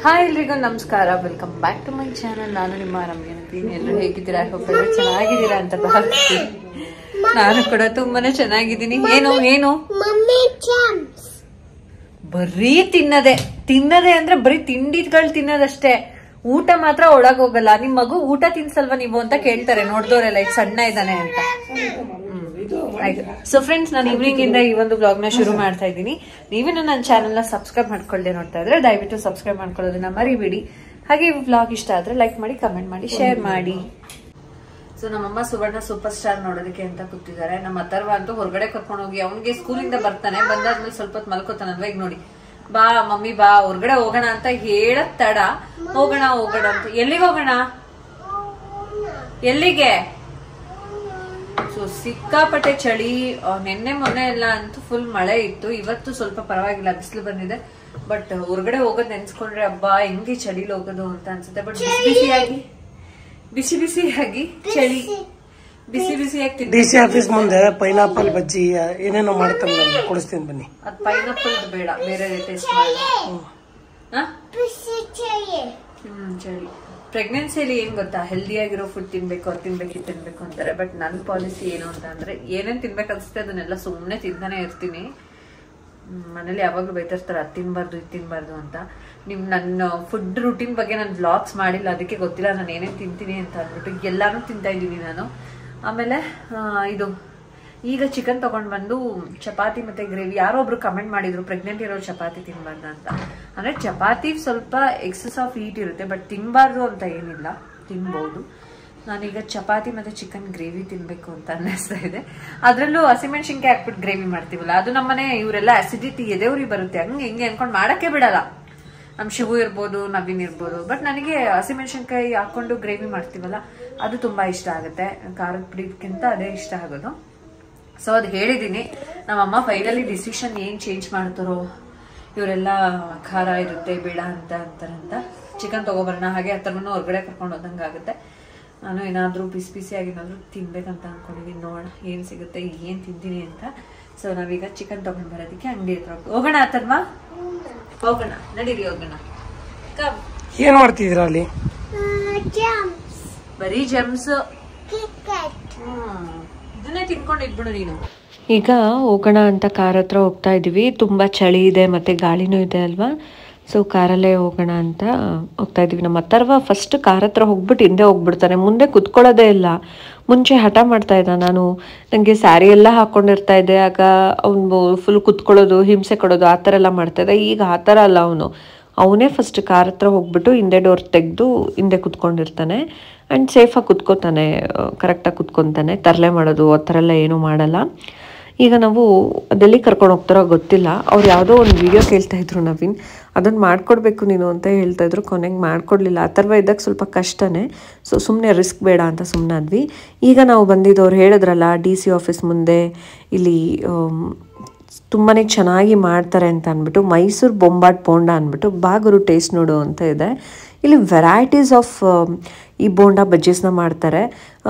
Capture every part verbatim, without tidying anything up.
Hi ಎಲ್ರಿಗೂ ನಮಸ್ಕಾರ, welcome back to my channel. ನಾನು ನಿಮ್ಮ ರಮ್ಯನಂತೀನಿ. ಎಲ್ಲರೂ ಹೇಗಿದ್ದೀರಾ? ಹೋಪ್ ಎಲ್ಲರೂ ಚೆನ್ನಾಗಿದ್ದೀರಾ ಅಂತ ಭಾವಿಸ್ತೀನಿ. ನಾನು ಕೂಡ ತುಂಬಾನೇ ಚೆನ್ನಾಗಿದ್ದೀನಿ. ಏನು ಏನು ಬರೀ ತಿನ್ನದೆ ತಿನ್ನದೆ ಅಂದ್ರೆ ಬರೀ ತಿಂಡಿಗಳು ತಿನ್ನೋದಷ್ಟೇ, ಊಟ ಮಾತ್ರ ಒಳಗ್ ಹೋಗಲ್ಲ. ನಿಮ್ ಮಗು ಊಟ ತಿನ್ಸಲ್ವಾ ನೀವು ಅಂತ ಕೇಳ್ತಾರೆ ನೋಡ್ದೋರೆಲ್ಲ, ಈಗ ಸಣ್ಣ ಇದ್ದಾನೆ ಅಂತ. ಆಯ್ತು. ಸೊ ಫ್ರೆಂಡ್ಸ್, ನಾನು ಈವ್ನಿಂಗ್ ಇಂದ ಈ ಒಂದು ಬ್ಲಾಗ್ ನ ಶುರು ಮಾಡ್ತಾ ಇದ್ದೀನಿ. ನೀವೇನು ನನ್ನ ಚಾನಲ್ ನ ಸಬ್ಸ್ಕ್ರೈಬ್ ಮಾಡ್ಕೊಳ್ಳದೆ ನೋಡ್ತಾ ಇದ್ರೆ ದಯವಿಟ್ಟು ಸಬ್ಸ್ಕ್ರೈಬ್ ಮಾಡ್ಕೊಳ್ಳೋದನ್ನ ಮರಿಬೇಡಿ. ಹಾಗೆ ಈ ಬ್ಲಾಗ್ ಇಷ್ಟ ಆದ್ರೆ ಲೈಕ್ ಮಾಡಿ, ಕಮೆಂಟ್ ಮಾಡಿ, ಶೇರ್ ಮಾಡಿ. ಸೊ ನಮ್ಮಮ್ಮ ಸುವರ್ಣ ಸೂಪರ್ ಸ್ಟಾರ್ ನೋಡೋದಕ್ಕೆ ಅಂತ ಕೂತಿದ್ದಾರೆ. ನಮ್ಮ ಅಥರ್ವ ಅಂತೂ ಹೊರಗಡೆ ಕರ್ಕೊಂಡು ಹೋಗಿ ಅವನಿಗೆ ಸ್ಕೂಲಿಂದ ಬರ್ತಾನೆ, ಬಂದಾದ್ಮೇಲೆ ಸ್ವಲ್ಪ ಹೊತ್ತು ಮಲ್ಕೋತಾನಲ್ವಾ. ಈಗ ನೋಡಿ, ಬಾ ಮಮ್ಮಿ ಬಾ ಹೊರಗಡೆ ಹೋಗೋಣ ಅಂತ ಹೇಳದ್ ತಡ ಹೋಗೋಣ ಹೋಗೋಣ ಅಂತ. ಎಲ್ಲಿಗೆ ಹೋಗೋಣ? ಎಲ್ಲಿಗೆ? ಸೊ ಸಿಕ್ಕಾಪಟ್ಟೆ ಚಳಿ. ನಿನ್ನೆ ಮೊನ್ನೆ ಎಲ್ಲ ಅಂತೂ ಫುಲ್ ಮಳೆ ಇತ್ತು. ಇವತ್ತು ಸ್ವಲ್ಪ ಪರವಾಗಿಲ್ಲ, ಬಿಸಿಲು ಬಂದಿದೆ. ಬಟ್ ಹೊರಗಡೆ ಹೋಗೋದ್ ನೆನ್ಸ್ಕೊಂಡ್ರೆ ಹಬ್ಬಾ ಹೆಂಗೆ ಚಳಿಲಿ ಹೋಗೋದು ಅಂತ ಅನ್ಸುತ್ತೆ. ಬಟ್ ಬಿಸಿ ಬಿಸಿಯಾಗಿ ಬಿಸಿ ಬಿಸಿಯಾಗಿ ಚಳಿ ಬಿಸಿ ಬಿಸಿಯಾಗಿ ಡಿಸಿ ಆಫೀಸ್ ಮುಂದೆ ಪೈನಾಪಲ್ ಬಜ್ಜಿ ಏನೇನೋ ಮಾಡ್ತಾರೆ, ಕೊಡಿಸ್ತೀನಿ ಬನ್ನಿ. ಅದ್ ಪೈನಾಪಲ್ ಬೇಡ, ಬೇರೆ ಟೇಸ್ಟ್ ಮಾಡಿ. ಹ್ಮ್ ಚಳಿ. ಪ್ರೆಗ್ನೆನ್ಸಿಯಲ್ಲಿ ಏನ್ ಗೊತ್ತಾ, ಹೆಲ್ದಿ ಆಗಿರೋ ಫುಡ್ ತಿನ್ಬೇಕು, ಅದು ತಿನ್ಬೇಕು, ಇದು ತಿನ್ಬೇಕು ಅಂತಾರೆ. ಬಟ್ ನನ್ನ ಪಾಲಿಸಿ ಏನು ಅಂತ ಅಂದ್ರೆ, ಏನೇನ್ ತಿನ್ಬೇಕು ಅನ್ಸುತ್ತೆ ಅದನ್ನೆಲ್ಲ ಸುಮ್ನೆ ತಿಂತಾನೆ ಇರ್ತೀನಿ. ಮನೇಲಿ ಯಾವಾಗ್ಲೂ ಬೈತಿರ್ತಾರೆ ಅದ್ ತಿನ್ಬಾರ್ದು ಇದು ತಿನ್ಬಾರ್ದು ಅಂತ. ನಿಮ್ ನನ್ನ ಫುಡ್ ರೂಟೀನ್ ಬಗ್ಗೆ ನಾನು ವ್ಲಾಗ್ಸ್ ಮಾಡಿಲ್ಲ, ಅದಕ್ಕೆ ಗೊತ್ತಿಲ್ಲ ನಾನು ಏನೇನ್ ತಿಂತೀನಿ ಅಂತ ಅಂದ್ಬಿಟ್ಟು. ಎಲ್ಲಾನು ತಿಂತಾ ಇದ್ದೀನಿ ನಾನು. ಆಮೇಲೆ ಇದು ಈಗ ಚಿಕನ್ ತಗೊಂಡ್ ಬಂದು ಚಪಾತಿ ಮತ್ತೆ ಗ್ರೇವಿ. ಯಾರೋ ಒಬ್ರು ಕಮೆಂಟ್ ಮಾಡಿದ್ರು ಪ್ರೆಗ್ನೆಂಟ್ ಇರೋ ಚಪಾತಿ ತಿನ್ಬಾರ್ದು ಅಂತ. ಅಂದ್ರೆ ಚಪಾತಿ ಸ್ವಲ್ಪ ಎಕ್ಸಸ್ ಆಫ್ ಹೀಟ್ ಇರುತ್ತೆ, ಬಟ್ ತಿನ್ಬಾರ್ದು ಅಂತ ಏನಿಲ್ಲ, ತಿನ್ಬಹುದು. ನಾನೀಗ ಚಪಾತಿ ಮತ್ತೆ ಚಿಕನ್ ಗ್ರೇವಿ ತಿನ್ಬೇಕು ಅಂತ ಅನ್ನಿಸ್ತಾ ಇದೆ. ಅದ್ರಲ್ಲೂ ಹಸಿಮೆಣಸಿನ್ಕಾಯಿ ಹಾಕ್ಬಿಟ್ಟು ಗ್ರೇವಿ ಮಾಡ್ತೀವಲ್ಲ, ಅದು ನಮ್ಮನೆ ಇವರೆಲ್ಲ ಅಸಿಡಿಟಿ ಎದೆವ್ರಿ ಬರುತ್ತೆ ಹಂಗೆ ಹಿಂಗೆ ಅನ್ಕೊಂಡ್ ಮಾಡಕ್ಕೆ ಬಿಡಲ್ಲ. ನಮ್ ಶಿವು ಇರ್ಬೋದು, ನವೀನ್ ಇರ್ಬೋದು. ಬಟ್ ನನಗೆ ಹಸಿಮೆಣಸಿನ್ಕಾಯಿ ಹಾಕೊಂಡು ಗ್ರೇವಿ ಮಾಡ್ತೀವಲ್ಲ, ಅದು ತುಂಬಾ ಇಷ್ಟ ಆಗುತ್ತೆ. ಖಾರದ ಪುಡಿಗಿಂತ ಅದೇ ಇಷ್ಟ ಆಗೋದು. ಸೊ ಅದು ಹೇಳಿದೀನಿ. ನಮ್ಮಮ್ಮ ಫೈನಲಿ ಡಿಸಿಷನ್ ಏನ್ ಚೇಂಜ್ ಮಾಡ್ತಾರೋ, ಇವರೆಲ್ಲ ಖಾರ ಇರುತ್ತೆ ಬೇಡ ಅಂತ ಅಂತಾರಂತ. ಚಿಕನ್ ತಗೋಬರೋಣ, ಹಾಗೆ ಹತ್ತರನ್ನು ಹೊರಗಡೆ ಕರ್ಕೊಂಡು ಹೋದಂಗೆ ಆಗುತ್ತೆ. ನಾನು ಏನಾದ್ರೂ ಬಿಸಿ ಬಿಸಿಯಾಗಿ ಏನಾದ್ರು ತಿನ್ಬೇಕಂತ ಅನ್ಕೊಂಡಿದೀನಿ. ನೋಡೋಣ ಏನ್ ಸಿಗುತ್ತೆ, ಏನ್ ತಿಂತೀನಿ ಅಂತ. ಸೊ ನಾವೀಗ ಚಿಕನ್ ತಗೊಂಡ್ ಬರೋದಕ್ಕೆ ಅಂಗಡಿ ಹತ್ರ ಹೋಗೋಣ. ಅಥರ್ವ ಹೋಗೋಣ, ನಡೀರಿ ಹೋಗೋಣ. ಏನ್ ಮಾಡ್ತಿದ್ರ ಅಲ್ಲಿ? ಬರೀ ಜೆಮ್ಸ್. ಹ್ಮ್ ಇದನ್ನೇ ತಿನ್ಕೊಂಡು ಇದ್ಬಿಡು ನೀನು. ಈಗ ಹೋಗೋಣ ಅಂತ ಕಾರ್ ಹತ್ರ ಹೋಗ್ತಾ ಇದೀವಿ. ತುಂಬಾ ಚಳಿ ಇದೆ ಮತ್ತೆ ಗಾಳಿನೂ ಇದೆ ಅಲ್ವಾ. ಸೊ ಕಾರಲ್ಲೇ ಹೋಗೋಣ ಅಂತ ಹೋಗ್ತಾ ಇದೀವಿ. ನಮ್ಮ ಅಥರ್ವ ಫಸ್ಟ್ ಕಾರ್ ಹತ್ರ ಹೋಗ್ಬಿಟ್ಟು ಹಿಂದೆ ಹೋಗ್ಬಿಡ್ತಾನೆ, ಮುಂದೆ ಕುತ್ಕೊಳ್ಳೋದೇ ಇಲ್ಲ. ಮುಂಚೆ ಹಠ ಮಾಡ್ತಾ ಇದ್ದ, ನಾನು ನನಗೆ ಸ್ಯಾರಿ ಎಲ್ಲ ಹಾಕೊಂಡಿರ್ತಾ ಇದ್ದೆ, ಆಗ ಅವನು ಫುಲ್ ಕುತ್ಕೊಳ್ಳೋದು, ಹಿಂಸೆ ಕೊಡೋದು, ಆ ಥರ ಎಲ್ಲ ಮಾಡ್ತಾ ಇದ್ದ. ಈಗ ಆ ಥರ ಅಲ್ಲ, ಅವನು ಅವನೇ ಫಸ್ಟ್ ಕಾರ್ ಹತ್ರ ಹೋಗ್ಬಿಟ್ಟು ಹಿಂದೆ ಡೋರ್ ತೆಗೆದು ಹಿಂದೆ ಕುತ್ಕೊಂಡಿರ್ತಾನೆ. ಆ್ಯಂಡ್ ಸೇಫಾಗಿ ಕುತ್ಕೋತಾನೆ, ಕರೆಕ್ಟಾಗಿ ಕುತ್ಕೊತಾನೆ. ತರಲೆ ಮಾಡೋದು ಆ ಥರ ಎಲ್ಲ ಏನೂ ಮಾಡಲ್ಲ. ಈಗ ನಾವು ಅದೆಲ್ಲಿ ಕರ್ಕೊಂಡು ಹೋಗ್ತಾರೋ ಗೊತ್ತಿಲ್ಲ. ಅವ್ರು ಯಾವುದೋ ಒಂದು ವಿಡಿಯೋ ಕೇಳ್ತಾ ಇದ್ರು ನವೀನ್, ಅದನ್ನು ಮಾಡ್ಕೊಡ್ಬೇಕು ನೀನು ಅಂತ ಹೇಳ್ತಾ ಇದ್ರು. ಕೊನೆಗೆ ಮಾಡ್ಕೊಡ್ಲಿಲ್ಲ. ಅಥರ್ವ ಇದ್ದಾಗ ಸ್ವಲ್ಪ ಕಷ್ಟನೇ, ಸೊ ಸುಮ್ಮನೆ ರಿಸ್ಕ್ ಬೇಡ ಅಂತ ಸುಮ್ಮನೆ ಆದ್ವಿ. ಈಗ ನಾವು ಬಂದಿದ್ದವ್ರು ಹೇಳಿದ್ರಲ್ಲ ಡಿ ಸಿ ಆಫೀಸ್ ಮುಂದೆ ಇಲ್ಲಿ ತುಂಬಾ ಚೆನ್ನಾಗಿ ಮಾಡ್ತಾರೆ ಅಂತ ಅಂದ್ಬಿಟ್ಟು, ಮೈಸೂರು ಬೊಂಬಾಟ್ ಬೋಂಡ ಅಂದ್ಬಿಟ್ಟು ಬಾಗುರು ಟೇಸ್ಟ್ ನೋಡು ಅಂತ ಇದೆ. ಇಲ್ಲಿ ವೆರೈಟೀಸ್ ಆಫ್ ಈ ಬೋಂಡ ಬಜ್ಜೀಸ್ನ ಮಾಡ್ತಾರೆ,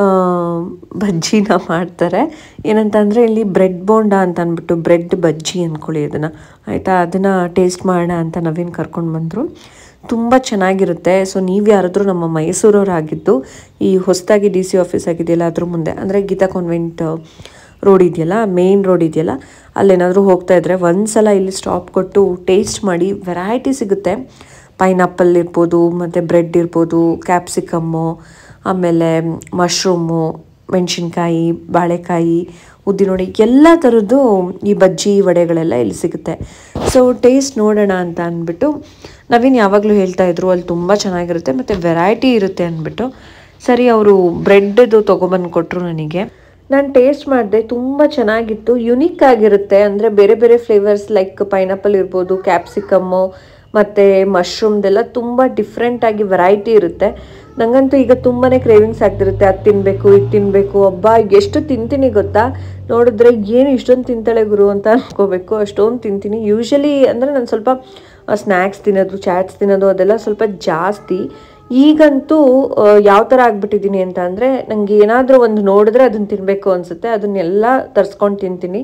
ಬಜ್ಜಿನ ಮಾಡ್ತಾರೆ. ಏನಂತಂದರೆ ಇಲ್ಲಿ ಬ್ರೆಡ್ ಬೋಂಡ ಅಂತ ಅಂದ್ಬಿಟ್ಟು, ಬ್ರೆಡ್ ಬಜ್ಜಿ ಅಂದ್ಕೊಳ್ಳಿ ಅದನ್ನು, ಆಯಿತಾ. ಅದನ್ನು ಟೇಸ್ಟ್ ಮಾಡೋಣ ಅಂತ ನವೀನ್ ಕರ್ಕೊಂಡು ಬಂದರು. ತುಂಬ ಚೆನ್ನಾಗಿರುತ್ತೆ. ಸೊ ನೀವು ಯಾರಾದರೂ ನಮ್ಮ ಮೈಸೂರವರಾಗಿದ್ದು ಈ ಹೊಸದಾಗಿ ಡಿ ಸಿ ಆಫೀಸ್ ಆಗಿದೆಯಲ್ಲ ಅದ್ರ ಮುಂದೆ, ಅಂದರೆ ಗೀತಾ ಕಾನ್ವೆಂಟ್ ರೋಡ್ ಇದೆಯಲ್ಲ, ಮೇನ್ ರೋಡ್ ಇದೆಯಲ್ಲ, ಅಲ್ಲೇನಾದರೂ ಹೋಗ್ತಾ ಇದ್ದರೆ ಒಂದ್ಸಲ ಇಲ್ಲಿ ಸ್ಟಾಪ್ ಕೊಟ್ಟು ಟೇಸ್ಟ್ ಮಾಡಿ. ವೆರೈಟಿ ಸಿಗುತ್ತೆ. ಪೈನಾಪಲ್ ಇರ್ಬೋದು, ಮತ್ತು ಬ್ರೆಡ್ ಇರ್ಬೋದು, ಕ್ಯಾಪ್ಸಿಕಮ್ಮು, ಆಮೇಲೆ ಮಶ್ರೂಮು, ಮೆಣಸಿನ್ಕಾಯಿ, ಬಾಳೆಕಾಯಿ, ಉದ್ದಿನೋಡಿ, ಎಲ್ಲ ಥರದ್ದು ಈ ಬಜ್ಜಿ ವಡೆಗಳೆಲ್ಲ ಇಲ್ಲಿ ಸಿಗುತ್ತೆ. ಸೊ ಟೇಸ್ಟ್ ನೋಡೋಣ ಅಂತ ಅಂದ್ಬಿಟ್ಟು ನವೀನ್ ಯಾವಾಗಲೂ ಹೇಳ್ತಾಯಿದ್ರು ಅಲ್ಲಿ ತುಂಬ ಚೆನ್ನಾಗಿರುತ್ತೆ ಮತ್ತು ವೆರೈಟಿ ಇರುತ್ತೆ ಅಂದ್ಬಿಟ್ಟು. ಸರಿ ಅವರು ಬ್ರೆಡ್ದು ತೊಗೊಬಂದು ಕೊಟ್ಟರು ನನಗೆ. ನಾನು ಟೇಸ್ಟ್ ಮಾಡಿದೆ, ತುಂಬ ಚೆನ್ನಾಗಿತ್ತು. ಯುನೀಕ್ ಆಗಿರುತ್ತೆ, ಅಂದರೆ ಬೇರೆ ಬೇರೆ ಫ್ಲೇವರ್ಸ್ ಲೈಕ್ ಪೈನಾಪಲ್ ಇರ್ಬೋದು, ಕ್ಯಾಪ್ಸಿಕಮ್ಮು ಮತ್ತು ಮಶ್ರೂಮ್ದೆಲ್ಲ ತುಂಬ ಡಿಫ್ರೆಂಟಾಗಿ ವೆರೈಟಿ ಇರುತ್ತೆ. ನನಗಂತೂ ಈಗ ತುಂಬಾ ಕ್ರೇವಿಂಗ್ಸ್ ಆಗ್ತಿರುತ್ತೆ, ಅದು ತಿನ್ನಬೇಕು ಇದು ತಿನ್ನಬೇಕು. ಹಬ್ಬ ಎಷ್ಟು ತಿಂತೀನಿ ಗೊತ್ತಾ, ನೋಡಿದ್ರೆ ಏನು ಇಷ್ಟೊಂದು ತಿಂತಾಳೆ ಗುರು ಅಂತ ಅನ್ಕೋಬೇಕು, ಅಷ್ಟೊಂದು ತಿಂತೀನಿ. ಯೂಶ್ವಲಿ ಅಂದರೆ ನಾನು ಸ್ವಲ್ಪ ಸ್ನ್ಯಾಕ್ಸ್ ತಿನ್ನೋದು, ಚಾಟ್ಸ್ ತಿನ್ನೋದು ಅದೆಲ್ಲ ಸ್ವಲ್ಪ ಜಾಸ್ತಿ. ಈಗಂತೂ ಯಾವ ಥರ ಆಗ್ಬಿಟ್ಟಿದ್ದೀನಿ ಅಂತ ಅಂದರೆ, ನನಗೆ ಏನಾದರೂ ಒಂದು ನೋಡಿದ್ರೆ ಅದನ್ನು ತಿನ್ನಬೇಕು ಅನಿಸುತ್ತೆ, ಅದನ್ನೆಲ್ಲ ತರಿಸ್ಕೊಂಡು ತಿಂತೀನಿ.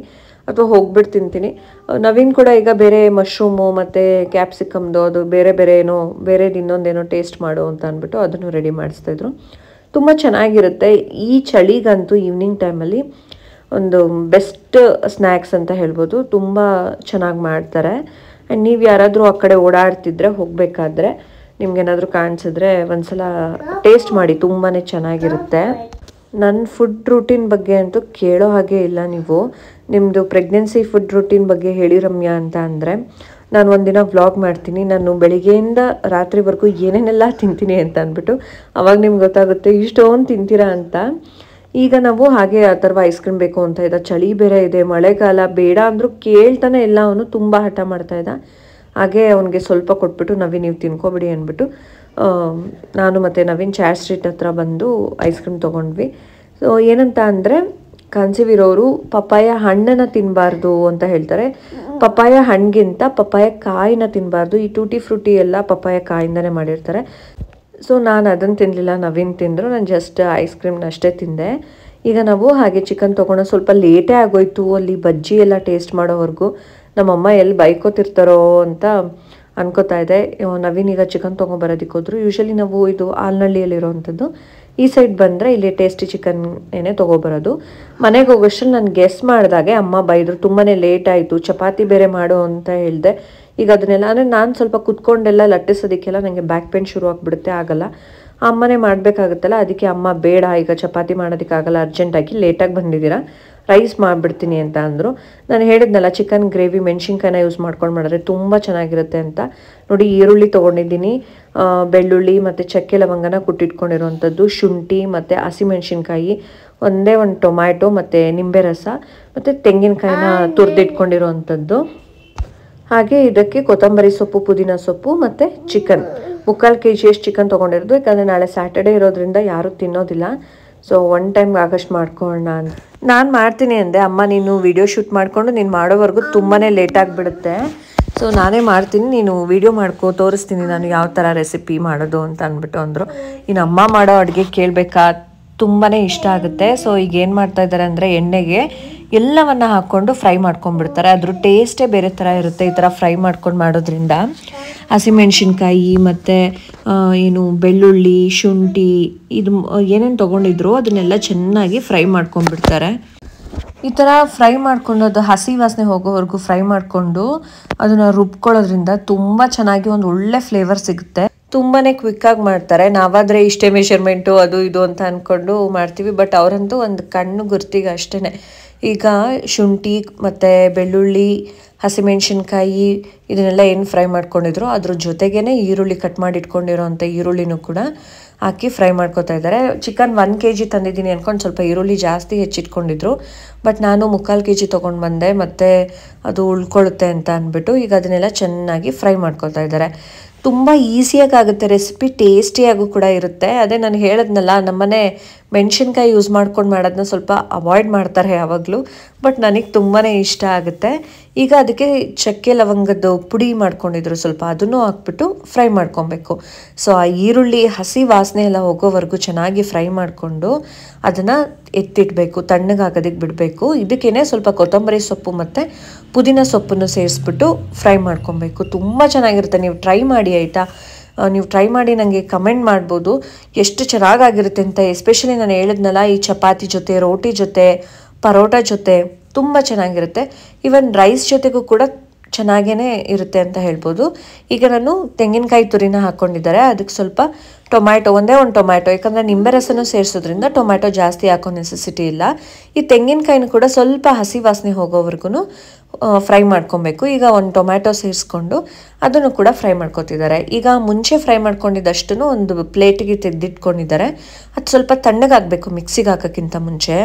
ಅಥವಾ ಹೋಗ್ಬಿಟ್ಟು ತಿಂತೀನಿ. ನವೀನ್ ಕೂಡ ಈಗ ಬೇರೆ ಮಶ್ರೂಮು ಮತ್ತು ಕ್ಯಾಪ್ಸಿಕಮ್ದು ಅದು ಬೇರೆ ಬೇರೆ ಏನೋ ಬೇರೆದು ಇನ್ನೊಂದೇನೋ ಟೇಸ್ಟ್ ಮಾಡು ಅಂತ ಅಂದ್ಬಿಟ್ಟು ಅದನ್ನು ರೆಡಿ ಮಾಡಿಸ್ತಾಯಿದ್ರು. ತುಂಬ ಚೆನ್ನಾಗಿರುತ್ತೆ. ಈ ಚಳಿಗಂತೂ ಈವ್ನಿಂಗ್ ಟೈಮಲ್ಲಿ ಒಂದು ಬೆಸ್ಟ್ ಸ್ನ್ಯಾಕ್ಸ್ ಅಂತ ಹೇಳ್ಬೋದು. ತುಂಬ ಚೆನ್ನಾಗಿ ಮಾಡ್ತಾರೆ. ಆ್ಯಂಡ್ ನೀವು ಯಾರಾದರೂ ಆ ಕಡೆ ಓಡಾಡ್ತಿದ್ರೆ ಹೋಗಬೇಕಾದ್ರೆ ನಿಮ್ಗೇನಾದರೂ ಕಾಣಿಸಿದ್ರೆ ಒಂದ್ಸಲ ಟೇಸ್ಟ್ ಮಾಡಿ, ತುಂಬಾ ಚೆನ್ನಾಗಿರುತ್ತೆ. ನನ್ನ ಫುಡ್ ರೂಟೀನ್ ಬಗ್ಗೆ ಅಂತೂ ಕೇಳೋ ಹಾಗೆ ಇಲ್ಲ. ನೀವು ನಿಮ್ಮದು ಪ್ರೆಗ್ನೆನ್ಸಿ ಫುಡ್ ರೂಟೀನ್ ಬಗ್ಗೆ ಹೇಳಿ ರಮ್ಯಾ ಅಂತ ಅಂದರೆ ನಾನು ಒಂದಿನ ವ್ಲಾಗ್ ಮಾಡ್ತೀನಿ. ನಾನು ಬೆಳಿಗ್ಗೆಯಿಂದ ರಾತ್ರಿವರೆಗೂ ಏನೇನೆಲ್ಲ ತಿಂತೀನಿ ಅಂತ ಅಂದ್ಬಿಟ್ಟು ಅವಾಗ ನಿಮ್ಗೆ ಗೊತ್ತಾಗುತ್ತೆ ಇಷ್ಟೊಂದು ತಿಂತೀರಾ ಅಂತ. ಈಗ ನಾವು ಹಾಗೆ ಆ ಥರ ಐಸ್ ಕ್ರೀಮ್ ಬೇಕು ಅಂತ ಇದ್ದ, ಚಳಿ ಬೇರೆ ಇದೆ, ಮಳೆಗಾಲ, ಬೇಡ ಅಂದರೂ ಕೇಳ್ತಾನೆ ಎಲ್ಲ. ಅವನು ತುಂಬ ಹಠ ಮಾಡ್ತಾಯಿದ್ದ. ಹಾಗೆ ಅವನಿಗೆ ಸ್ವಲ್ಪ ಕೊಟ್ಬಿಟ್ಟು ನವೀನ್ ನೀವು ತಿನ್ಕೊಬಿಡಿ ಅಂದ್ಬಿಟ್ಟು ನಾನು ಮತ್ತು ನವೀನ್ ಚಾಟ್ ಸ್ಟ್ರೀಟ್ ಹತ್ರ ಬಂದು ಐಸ್ ಕ್ರೀಮ್ ತೊಗೊಂಡ್ವಿ. ಸೊ ಏನಂತ ಅಂದರೆ ಕನ್ಸೀವ್ ಇರೋರು ಪಪ್ಪಾಯ ಹಣ್ಣನ್ನು ತಿನ್ನಬಾರ್ದು ಅಂತ ಹೇಳ್ತಾರೆ. ಪಪ್ಪಾಯ ಹಣ್ಣಿಗಿಂತ ಪಪ್ಪಾಯ ಕಾಯಿನ ತಿನ್ನಬಾರ್ದು. ಈ ಟೂಟಿ ಫ್ರೂಟಿ ಎಲ್ಲ ಪಪ್ಪಾಯ ಕಾಯಿಂದನೇ ಮಾಡಿರ್ತಾರೆ. ಸೊ ನಾನು ಅದನ್ನು ತಿನ್ನಲಿಲ್ಲ, ನವೀನ್ ತಿಂದರು. ನಾನು ಜಸ್ಟ್ ಐಸ್ ಕ್ರೀಮ್ನ ಅಷ್ಟೇ ತಿಂದೆ. ಈಗ ನಾವು ಹಾಗೆ ಚಿಕನ್ ತೊಗೊಂಡು ಸ್ವಲ್ಪ ಲೇಟೇ ಆಗೋಯ್ತು. ಅಲ್ಲಿ ಬಜ್ಜಿ ಎಲ್ಲ ಟೇಸ್ಟ್ ಮಾಡೋವರೆಗೂ ನಮ್ಮಮ್ಮ ಎಲ್ಲಿ ಬೈಕೋತಿರ್ತಾರೋ ಅಂತ ಅನ್ಕೋತಾ ಇದೆ. ನವೀನ್ ಈಗ ಚಿಕನ್ ತೊಗೊಂಬರೋದಕ್ಕೆ ಹೋದ್ರು. ಯೂಶ್ವಲಿ ನಾವು ಇದು ಆಲ್ನಳ್ಳಿಯಲ್ಲಿರೋವಂಥದ್ದು. ಈ ಸೈಡ್ ಬಂದರೆ ಇಲ್ಲಿ ಟೇಸ್ಟಿ ಚಿಕನ್ ಏನೇ ತೊಗೊಬರೋದು. ಮನೆಗೆ ಹೋಗೋಷ್ಟು ನಾನು ಗೆಸ್ ಮಾಡಿದಾಗೆ ಅಮ್ಮ ಬೈದರು, ತುಂಬಾ ಲೇಟ್ ಆಯಿತು, ಚಪಾತಿ ಬೇರೆ ಮಾಡು ಅಂತ ಹೇಳಿದೆ. ಈಗ ಅದನ್ನೆಲ್ಲ ಅಂದರೆ ನಾನು ಸ್ವಲ್ಪ ಕುತ್ಕೊಂಡೆಲ್ಲ ಲಟ್ಟಿಸೋದಕ್ಕೆಲ್ಲ ನನಗೆ ಬ್ಯಾಕ್ ಪೇನ್ ಶುರು ಆಗಿಬಿಡುತ್ತೆ, ಆಗಲ್ಲ. ಅಮ್ಮನೇ ಮಾಡಬೇಕಾಗುತ್ತಲ್ಲ, ಅದಕ್ಕೆ ಅಮ್ಮ ಬೇಡ ಈಗ ಚಪಾತಿ ಮಾಡೋದಕ್ಕಾಗಲ್ಲ, ಅರ್ಜೆಂಟಾಗಿ ಲೇಟಾಗಿ ಬಂದಿದ್ದೀರಾ, ರೈಸ್ ಮಾಡಿಬಿಡ್ತೀನಿ ಅಂತ ಅಂದರು. ನಾನು ಹೇಳಿದ್ನಲ್ಲ ಚಿಕನ್ ಗ್ರೇವಿ ಮೆಣಸಿನ್ಕಾಯಿನ ಯೂಸ್ ಮಾಡ್ಕೊಂಡು ಮಾಡಿದ್ರೆ ತುಂಬ ಚೆನ್ನಾಗಿರುತ್ತೆ ಅಂತ. ನೋಡಿ ಈರುಳ್ಳಿ ತೊಗೊಂಡಿದ್ದೀನಿ, ಬೆಳ್ಳುಳ್ಳಿ ಮತ್ತು ಚಕ್ಕೆ ಲವಂಗನ ಕುಟ್ಟಿಟ್ಕೊಂಡಿರೋವಂಥದ್ದು, ಶುಂಠಿ ಮತ್ತು ಹಸಿಮೆಣ್ಸಿನ್ಕಾಯಿ, ಒಂದೇ ಒಂದು ಟೊಮ್ಯಾಟೊ ಮತ್ತು ನಿಂಬೆ ರಸ ಮತ್ತು ತೆಂಗಿನಕಾಯಿನ ತುರಿದಿಟ್ಕೊಂಡಿರೋವಂಥದ್ದು. ಹಾಗೆ ಇದಕ್ಕೆ ಕೊತ್ತಂಬರಿ ಸೊಪ್ಪು, ಪುದೀನ ಸೊಪ್ಪು ಮತ್ತು ಚಿಕನ್. ಮುಕ್ಕಾಲು ಕೆ ಜಿಯಷ್ಟು ಚಿಕನ್ ತೊಗೊಂಡಿರೋದು, ಯಾಕಂದರೆ ನಾಳೆ ಸ್ಯಾಟರ್ಡೇ ಇರೋದ್ರಿಂದ ಯಾರೂ ತಿನ್ನೋದಿಲ್ಲ. ಸೊ ಒನ್ ಟೈಮ್ಗೆ ಆಗಷ್ಟು ಮಾಡ್ಕೊಳ್ಳೋಣ ಅಂತ ನಾನು ಮಾಡ್ತೀನಿ ಅಂದೆ. ಅಮ್ಮ ನೀನು ವಿಡಿಯೋ ಶೂಟ್ ಮಾಡಿಕೊಂಡು ನೀನು ಮಾಡೋವರೆಗೂ ತುಂಬಾ ಲೇಟ್ ಆಗಿಬಿಡುತ್ತೆ, ಸೊ ನಾನೇ ಮಾಡ್ತೀನಿ, ನೀನು ವಿಡಿಯೋ ಮಾಡ್ಕೊ, ತೋರಿಸ್ತೀನಿ ನಾನು ಯಾವ ಥರ ರೆಸಿಪಿ ಮಾಡೋದು ಅಂತ ಅಂದ್ಬಿಟ್ಟು ಅಂದರು. ಇನ್ನು ಅಮ್ಮ ಮಾಡೋ ಅಡುಗೆ ಕೇಳಬೇಕಾ, ತುಂಬಾ ಇಷ್ಟ ಆಗುತ್ತೆ. ಸೊ ಈಗ ಏನು ಮಾಡ್ತಾ ಇದ್ದಾರೆ ಅಂದರೆ ಎಣ್ಣೆಗೆ ಎಲ್ಲವನ್ನು ಹಾಕ್ಕೊಂಡು ಫ್ರೈ ಮಾಡ್ಕೊಂಡ್ಬಿಡ್ತಾರೆ. ಅದ್ರ ಟೇಸ್ಟೇ ಬೇರೆ ಥರ ಇರುತ್ತೆ ಈ ಥರ ಫ್ರೈ ಮಾಡ್ಕೊಂಡು ಮಾಡೋದ್ರಿಂದ. ಹಸಿಮೆಣ್ಸಿನ್ಕಾಯಿ ಮತ್ತು ಏನು ಬೆಳ್ಳುಳ್ಳಿ, ಶುಂಠಿ, ಇದು ಏನೇನು ತೊಗೊಂಡಿದ್ರು ಅದನ್ನೆಲ್ಲ ಚೆನ್ನಾಗಿ ಫ್ರೈ ಮಾಡ್ಕೊಂಡ್ಬಿಡ್ತಾರೆ. ಈ ಥರ ಫ್ರೈ ಮಾಡ್ಕೊಂಡು ಅದು ಹಸಿ ವಾಸನೆ ಹೋಗೋವರೆಗೂ ಫ್ರೈ ಮಾಡಿಕೊಂಡು ಅದನ್ನು ರುಬ್ಕೊಳ್ಳೋದ್ರಿಂದ ತುಂಬ ಚೆನ್ನಾಗಿ ಒಂದು ಒಳ್ಳೆ ಫ್ಲೇವರ್ ಸಿಗುತ್ತೆ. ತುಂಬಾ ಕ್ವಿಕ್ಕಾಗಿ ಮಾಡ್ತಾರೆ. ನಾವಾದರೆ ಇಷ್ಟೇ ಮೆಷರ್ಮೆಂಟು ಅದು ಇದು ಅಂತ ಅಂದ್ಕೊಂಡು ಮಾಡ್ತೀವಿ, ಬಟ್ ಅವರಂತೂ ಒಂದು ಕಣ್ಣು ಗುರ್ತಿಗೆ ಅಷ್ಟೇ. ಈಗ ಶುಂಠಿ ಮತ್ತು ಬೆಳ್ಳುಳ್ಳಿ, ಹಸಿಮೆಣ್ಸಿನ್ಕಾಯಿ ಇದನ್ನೆಲ್ಲ ಏನು ಫ್ರೈ ಮಾಡ್ಕೊಂಡಿದ್ರು ಅದ್ರ ಜೊತೆಗೇ ಈರುಳ್ಳಿ ಕಟ್ ಮಾಡಿ ಇಟ್ಕೊಂಡಿರೋಂಥ ಈರುಳ್ಳಿನೂ ಕೂಡ ಹಾಕಿ ಫ್ರೈ ಮಾಡ್ಕೊತಾ ಇದ್ದಾರೆ. ಚಿಕನ್ ಒನ್ ಕೆ ಜಿ ತಂದಿದ್ದೀನಿ ಅಂದ್ಕೊಂಡು ಸ್ವಲ್ಪ ಈರುಳ್ಳಿ ಜಾಸ್ತಿ ಹೆಚ್ಚಿಟ್ಕೊಂಡಿದ್ರು, ಬಟ್ ನಾನು ಮುಕ್ಕಾಲು ಕೆ ಜಿ ತೊಗೊಂಡು ಬಂದೆ ಮತ್ತು ಅದು ಉಳ್ಕೊಳ್ಳುತ್ತೆ ಅಂತ ಅಂದ್ಬಿಟ್ಟು ಈಗ ಅದನ್ನೆಲ್ಲ ಚೆನ್ನಾಗಿ ಫ್ರೈ ಮಾಡ್ಕೊತಾ ಇದ್ದಾರೆ. ತುಂಬ ಈಸಿಯಾಗಿ ಆಗುತ್ತೆ ರೆಸಿಪಿ, ಟೇಸ್ಟಿಯಾಗೂ ಕೂಡ ಇರುತ್ತೆ. ಅದೇ ನಾನು ಹೇಳಿದ್ನಲ್ಲ, ನಮ್ಮನೆ ಮೆಣಸಿನ್ಕಾಯಿ ಯೂಸ್ ಮಾಡ್ಕೊಂಡು ಮಾಡೋದನ್ನ ಸ್ವಲ್ಪ ಅವಾಯ್ಡ್ ಮಾಡ್ತಾರೆ ಯಾವಾಗಲೂ, ಬಟ್ ನನಗೆ ತುಂಬಾ ಇಷ್ಟ ಆಗುತ್ತೆ. ಈಗ ಅದಕ್ಕೆ ಚಕ್ಕೆ ಲವಂಗದ್ದು ಪುಡಿ ಮಾಡ್ಕೊಂಡಿದ್ರು ಸ್ವಲ್ಪ, ಅದನ್ನು ಹಾಕ್ಬಿಟ್ಟು ಫ್ರೈ ಮಾಡ್ಕೊಬೇಕು. ಸೊ ಆ ಈರುಳ್ಳಿ ಹಸಿ ವಾಸನೆ ಎಲ್ಲ ಹೋಗೋವರೆಗೂ ಚೆನ್ನಾಗಿ ಫ್ರೈ ಮಾಡಿಕೊಂಡು ಅದನ್ನು ಎತ್ತಿಡಬೇಕು, ತಣ್ಣಗಾಗೋದಕ್ಕೆ ಬಿಡಬೇಕು. ಇದಕ್ಕೇ ಸ್ವಲ್ಪ ಕೊತ್ತಂಬರಿ ಸೊಪ್ಪು ಮತ್ತು ಪುದೀನ ಸೊಪ್ಪನ್ನು ಸೇರಿಸ್ಬಿಟ್ಟು ಫ್ರೈ ಮಾಡ್ಕೊಬೇಕು. ತುಂಬ ಚೆನ್ನಾಗಿರುತ್ತೆ, ನೀವು ಟ್ರೈ ಮಾಡಿ ಆಯಿತಾ. ನೀವು ಟ್ರೈ ಮಾಡಿ ನನಗೆ ಕಮೆಂಟ್ ಮಾಡ್ಬೋದು ಎಷ್ಟು ಚೆನ್ನಾಗಾಗಿರುತ್ತೆ ಅಂತ. ಎಸ್ಪೆಷಲಿ ನಾನು ಹೇಳಿದ್ನಲ್ಲ, ಈ ಚಪಾತಿ ಜೊತೆ, ರೋಟಿ ಜೊತೆ, ಪರೋಟ ಜೊತೆ ತುಂಬ ಚೆನ್ನಾಗಿರುತ್ತೆ. ಈವನ್ ರೈಸ್ ಜೊತೆಗೂ ಕೂಡ ಚೆನ್ನಾಗೇ ಇರುತ್ತೆ ಅಂತ ಹೇಳ್ಬೋದು. ಈಗ ನಾನು ತೆಂಗಿನಕಾಯಿ ತುರಿನ ಹಾಕ್ಕೊಂಡಿದ್ದಾರೆ, ಅದಕ್ಕೆ ಸ್ವಲ್ಪ ಟೊಮ್ಯಾಟೊ, ಒಂದೇ ಒಂದು ಟೊಮ್ಯಾಟೊ, ಯಾಕಂದರೆ ನಿಂಬೆ ರಸನೂ ಸೇರಿಸೋದ್ರಿಂದ ಟೊಮ್ಯಾಟೊ ಜಾಸ್ತಿ ಹಾಕೋ ನೆಸೆಸಿಟಿ ಇಲ್ಲ. ಈ ತೆಂಗಿನಕಾಯಿನೂ ಕೂಡ ಸ್ವಲ್ಪ ಹಸಿ ವಾಸನೆ ಹೋಗೋವರೆಗೂ ಫ್ರೈ ಮಾಡ್ಕೊಬೇಕು. ಈಗ ಒಂದು ಟೊಮ್ಯಾಟೊ ಸೇರಿಸ್ಕೊಂಡು ಅದನ್ನು ಕೂಡ ಫ್ರೈ ಮಾಡ್ಕೊತಿದ್ದಾರೆ. ಈಗ ಮುಂಚೆ ಫ್ರೈ ಮಾಡ್ಕೊಂಡಿದ್ದಷ್ಟು ಒಂದು ಪ್ಲೇಟಿಗೆ ತೆಗೆದಿಟ್ಕೊಂಡಿದ್ದಾರೆ. ಅದು ಸ್ವಲ್ಪ ತಣ್ಣಗಾಗಬೇಕು ಮಿಕ್ಸಿಗೆ ಹಾಕೋಕ್ಕಿಂತ ಮುಂಚೆ.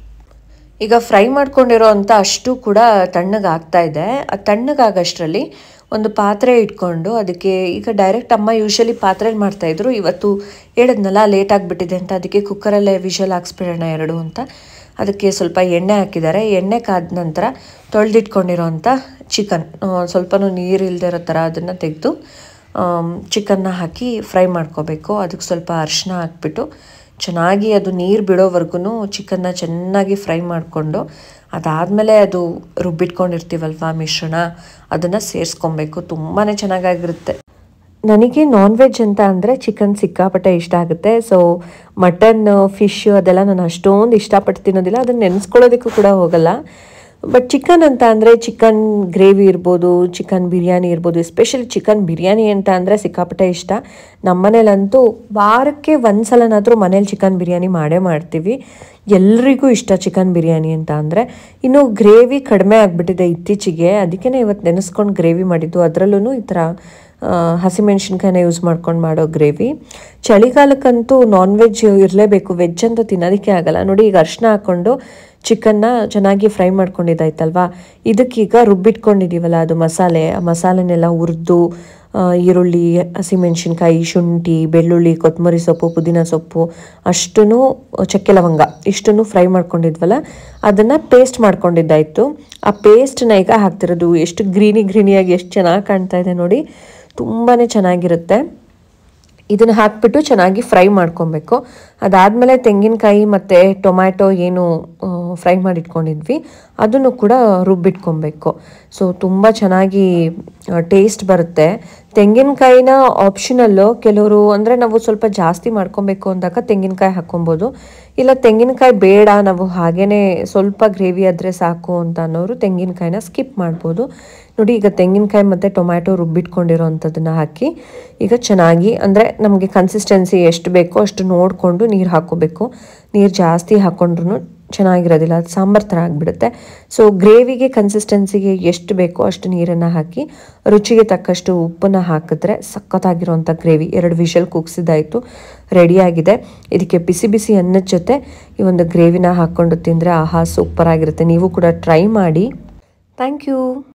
ಈಗ ಫ್ರೈ ಮಾಡ್ಕೊಂಡಿರೋ ಅಂಥ ಅಷ್ಟು ಕೂಡ ತಣ್ಣಗಾಗ್ತಾ ಇದೆ. ಅದು ತಣ್ಣಗಾಗಷ್ಟರಲ್ಲಿ ಒಂದು ಪಾತ್ರೆ ಇಟ್ಕೊಂಡು ಅದಕ್ಕೆ ಈಗ ಡೈರೆಕ್ಟ್ ಅಮ್ಮ ಯೂಶ್ವಲಿ ಪಾತ್ರೆಯಲ್ಲಿ ಮಾಡ್ತಾಯಿದ್ರು, ಇವತ್ತು ಹೇಳಿದ್ನಲ್ಲ ಲೇಟ್ ಆಗಿಬಿಟ್ಟಿದೆ ಅಂತ, ಅದಕ್ಕೆ ಕುಕ್ಕರಲ್ಲೇ ವಿಷಲ್ ಹಾಕ್ಸ್ಬಿಡೋಣ ಎರಡು ಅಂತ ಅದಕ್ಕೆ ಸ್ವಲ್ಪ ಎಣ್ಣೆ ಹಾಕಿದ್ದಾರೆ. ಎಣ್ಣೆ ಕಾದ ನಂತರ ತೊಳೆದಿಟ್ಕೊಂಡಿರೋ ಅಂಥ ಚಿಕನ್, ಸ್ವಲ್ಪನೂ ನೀರು ಇಲ್ಲದೆ ಇರೋ ಥರ ಅದನ್ನು ತೆಗೆದು ಚಿಕನ್ನ ಹಾಕಿ ಫ್ರೈ ಮಾಡ್ಕೋಬೇಕು. ಅದಕ್ಕೆ ಸ್ವಲ್ಪ ಅರಿಶಿನ ಹಾಕ್ಬಿಟ್ಟು ಚೆನ್ನಾಗಿ ಅದು ನೀರು ಬಿಡೋವರೆಗೂ ಚಿಕನ್ನ ಚೆನ್ನಾಗಿ ಫ್ರೈ ಮಾಡಿಕೊಂಡು ಅದಾದಮೇಲೆ ಅದು ರುಬ್ಬಿಟ್ಕೊಂಡಿರ್ತೀವಲ್ವ ಮಿಶ್ರಣ ಅದನ್ನು ಸೇರಿಸ್ಕೊಬೇಕು. ತುಂಬಾ ಚೆನ್ನಾಗಾಗಿರುತ್ತೆ. ನನಗೆ ನಾನ್ ವೆಜ್ ಅಂತ ಅಂದರೆ ಚಿಕನ್ ಸಿಕ್ಕಾಪಟ್ಟೆ ಇಷ್ಟ ಆಗುತ್ತೆ. ಸೊ ಮಟನ್ ಫಿಶ್ ಅದೆಲ್ಲ ನಾನು ಅಷ್ಟೊಂದು ಇಷ್ಟಪಟ್ಟು ತಿನ್ನೋದಿಲ್ಲ, ಅದನ್ನು ನೆನೆಸ್ಕೊಳ್ಳೋದಕ್ಕೂ ಕೂಡ ಹೋಗಲ್ಲ. ಬಟ್ ಚಿಕನ್ ಅಂತ ಅಂದರೆ ಚಿಕನ್ ಗ್ರೇವಿ ಇರ್ಬೋದು, ಚಿಕನ್ ಬಿರಿಯಾನಿ ಇರ್ಬೋದು, ಎಸ್ಪೆಷಲಿ ಚಿಕನ್ ಬಿರಿಯಾನಿ ಅಂತ ಅಂದರೆ ಸಿಕ್ಕಾಪಟ್ಟೆ ಇಷ್ಟ. ನಮ್ಮ ಮನೇಲಂತೂ ವಾರಕ್ಕೆ ಒಂದು ಸಲನಾದರೂ ಮನೇಲಿ ಚಿಕನ್ ಬಿರಿಯಾನಿ ಮಾಡೇ ಮಾಡ್ತೀವಿ. ಎಲ್ರಿಗೂ ಇಷ್ಟ ಚಿಕನ್ ಬಿರಿಯಾನಿ ಅಂತ ಅಂದರೆ. ಇನ್ನು ಗ್ರೇವಿ ಕಡಿಮೆ ಆಗಿಬಿಟ್ಟಿದೆ ಇತ್ತೀಚೆಗೆ, ಅದಕ್ಕೇ ಇವತ್ತು ನೆನೆಸ್ಕೊಂಡು ಗ್ರೇವಿ ಮಾಡಿದ್ದು. ಅದರಲ್ಲೂ ಈ ಥರ ಹಸಿಮೆಣ್ಸಿನ್ಕಾಯಿನ ಯೂಸ್ ಮಾಡ್ಕೊಂಡು ಮಾಡೋ ಗ್ರೇವಿ. ಚಳಿಗಾಲಕ್ಕಂತೂ ನಾನ್ ವೆಜ್ ಇರಲೇಬೇಕು, ವೆಜ್ ಅಂತ ತಿನ್ನೋದಕ್ಕೆ ಆಗಲ್ಲ. ನೋಡಿ ಈಗ ಅರಿಶಿನ ಹಾಕ್ಕೊಂಡು ಚಿಕನ್ನ ಚೆನ್ನಾಗಿ ಫ್ರೈ ಮಾಡ್ಕೊಂಡಿದ್ದಾಯ್ತಲ್ವ, ಇದಕ್ಕೀಗ ರುಬ್ಬಿಟ್ಕೊಂಡಿದ್ದೀವಲ್ಲ ಅದು ಮಸಾಲೆ, ಆ ಮಸಾಲೆನೆಲ್ಲ ಹುರಿದು ಈರುಳ್ಳಿ, ಹಸಿಮೆಣ್ಸಿನ್ಕಾಯಿ, ಶುಂಠಿ, ಬೆಳ್ಳುಳ್ಳಿ, ಕೊತ್ತಂಬರಿ ಸೊಪ್ಪು, ಪುದೀನ ಸೊಪ್ಪು ಅಷ್ಟೂ, ಚಕ್ಕೆ ಲವಂಗ ಇಷ್ಟನ್ನು ಫ್ರೈ ಮಾಡ್ಕೊಂಡಿದ್ವಲ್ಲ ಅದನ್ನು ಪೇಸ್ಟ್ ಮಾಡ್ಕೊಂಡಿದ್ದಾಯಿತು. ಆ ಪೇಸ್ಟನ್ನ ಈಗ ಹಾಕ್ತಿರೋದು. ಎಷ್ಟು ಗ್ರೀನಿ ಗ್ರೀನಿಯಾಗಿ ಎಷ್ಟು ಚೆನ್ನಾಗಿ ಕಾಣ್ತಾ ಇದೆ ನೋಡಿ, ತುಂಬಾ ಚೆನ್ನಾಗಿರುತ್ತೆ. ಇದನ್ನು ಹಾಕ್ಬಿಟ್ಟು ಚೆನ್ನಾಗಿ ಫ್ರೈ ಮಾಡ್ಕೊಬೇಕು. ಅದಾದಮೇಲೆ ತೆಂಗಿನಕಾಯಿ ಮತ್ತು ಟೊಮ್ಯಾಟೊ ಏನು ಫ್ರೈ ಮಾಡಿಟ್ಕೊಂಡಿದ್ವಿ ಅದನ್ನು ಕೂಡ ರುಬ್ಬಿಟ್ಕೊಬೇಕು. ಸೊ ತುಂಬ ಚೆನ್ನಾಗಿ ಟೇಸ್ಟ್ ಬರುತ್ತೆ. ತೆಂಗಿನಕಾಯಿನ ಆಪ್ಷನಲ್ಲು, ಕೆಲವರು ಅಂದರೆ ನಾವು ಸ್ವಲ್ಪ ಜಾಸ್ತಿ ಮಾಡ್ಕೊಬೇಕು ಅಂದಾಗ ತೆಂಗಿನಕಾಯಿ ಹಾಕ್ಕೊಬೋದು, ಇಲ್ಲ ತೆಂಗಿನಕಾಯಿ ಬೇಡ ನಾವು ಹಾಗೇ ಸ್ವಲ್ಪ ಗ್ರೇವಿ ಆದರೆ ಸಾಕು ಅಂತ ಅನ್ನೋರು ತೆಂಗಿನಕಾಯಿನ ಸ್ಕಿಪ್ ಮಾಡ್ಬೋದು. ನೋಡಿ ಈಗ ತೆಂಗಿನಕಾಯಿ ಮತ್ತು ಟೊಮ್ಯಾಟೊ ರುಬ್ಬಿಟ್ಕೊಂಡಿರೋ ಅಂಥದ್ದನ್ನು ಹಾಕಿ ಈಗ ಚೆನ್ನಾಗಿ, ಅಂದರೆ ನಮಗೆ ಕನ್ಸಿಸ್ಟೆನ್ಸಿ ಎಷ್ಟು ಬೇಕೋ ಅಷ್ಟು ನೋಡಿಕೊಂಡು ನೀರು ಹಾಕ್ಕೋಬೇಕು. ನೀರು ಜಾಸ್ತಿ ಹಾಕ್ಕೊಂಡ್ರೂ ಚೆನ್ನಾಗಿರೋದಿಲ್ಲ, ಅದು ಸಾಂಬಾರು ಥರ ಆಗಿಬಿಡುತ್ತೆ. ಸೊ ಗ್ರೇವಿಗೆ ಕನ್ಸಿಸ್ಟೆನ್ಸಿಗೆ ಎಷ್ಟು ಬೇಕೋ ಅಷ್ಟು ನೀರನ್ನು ಹಾಕಿ ರುಚಿಗೆ ತಕ್ಕಷ್ಟು ಉಪ್ಪನ್ನು ಹಾಕಿದ್ರೆ ಸಖತ್ತಾಗಿರೋಂಥ ಗ್ರೇವಿ. ಎರಡು ವಿಷಲ್ ಕೂಗಿಸಿದ್ದಾಯಿತು, ರೆಡಿಯಾಗಿದೆ. ಇದಕ್ಕೆ ಬಿಸಿ ಬಿಸಿ ಅನ್ನದ ಜೊತೆ ಈ ಒಂದು ಗ್ರೇವಿನ ಹಾಕ್ಕೊಂಡು ತಿಂದರೆ ಆಹಾ ಸೂಪರಾಗಿರುತ್ತೆ. ನೀವು ಕೂಡ ಟ್ರೈ ಮಾಡಿ. Thank you.